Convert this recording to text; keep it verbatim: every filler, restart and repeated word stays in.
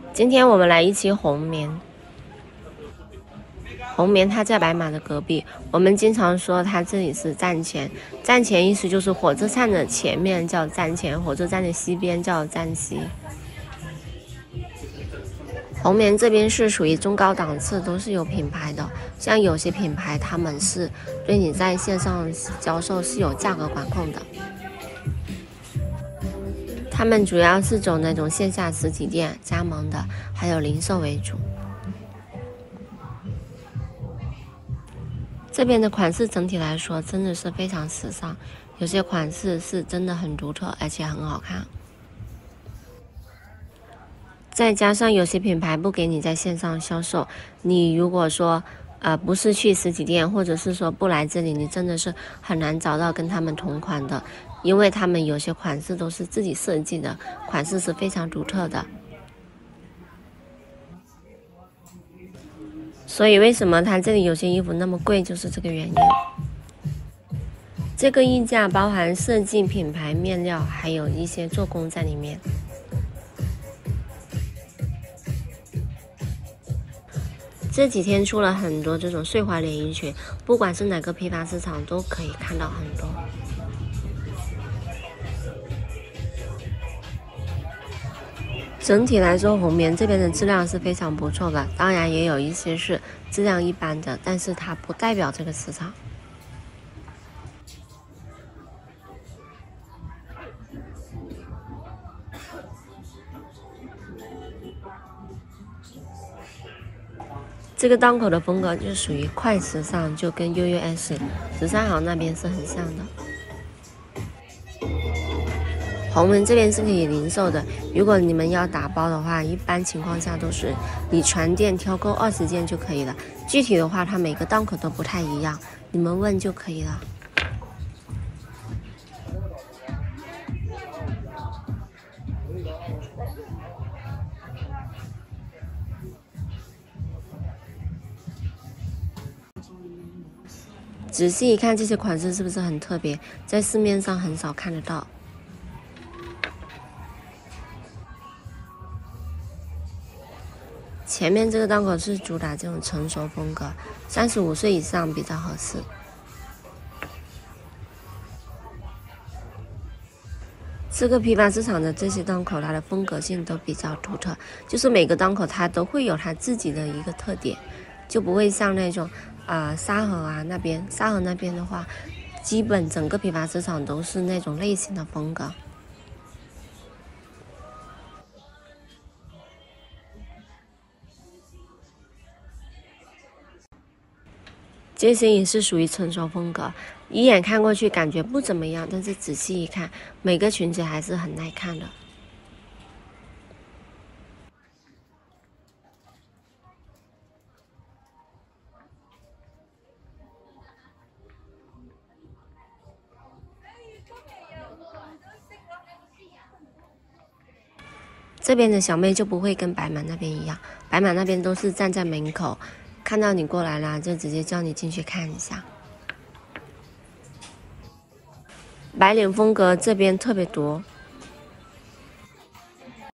今天我们来一期红棉。红棉它在白马的隔壁，我们经常说它这里是站前。站前意思就是火车站的前面叫站前，火车站的西边叫站西。红棉这边是属于中高档次，都是有品牌的，像有些品牌他们是对你在线上销售是有价格管控的。他们主要是走那种线下实体店加盟的，还有零售为主。这边的款式整体来说真的是非常时尚，有些款式是真的很独特，而且很好看。再加上有些品牌不给你在线上销售，你如果说呃不是去实体店，或者是说不来这里，你真的是很难找到跟他们同款的，因为他们有些款式都是自己设计的，款式是非常独特的。所以为什么它这里有些衣服那么贵，就是这个原因。这个溢价包含设计、品牌、面料，还有一些做工在里面。这几天出了很多这种碎花连衣裙，不管是哪个批发市场都可以看到很多。整体来说，红棉这边的质量是非常不错的，当然也有一些是质量一般的，但是它不代表这个市场。这个档口的风格就属于快时尚，就跟 U U S 十三行那边是很像的。红门这边是可以零售的，如果你们要打包的话，一般情况下都是你全店挑购二十件就可以了。具体的话，它每个档口都不太一样，你们问就可以了。仔细一看，这些款式是不是很特别？在市面上很少看得到。前面这个档口是主打这种成熟风格，三十五岁以上比较合适。这个批发市场的这些档口，它的风格性都比较独特，就是每个档口它都会有它自己的一个特点，就不会像那种啊、呃、沙河啊那边，沙河那边的话，基本整个批发市场都是那种类型的风格。这些也是属于成熟风格，一眼看过去感觉不怎么样，但是仔细一看，每个裙子还是很耐看的。这边的小妹就不会跟白马那边一样，白马那边都是站在门口，看到你过来了就直接叫你进去看一下。白领风格这边特别多，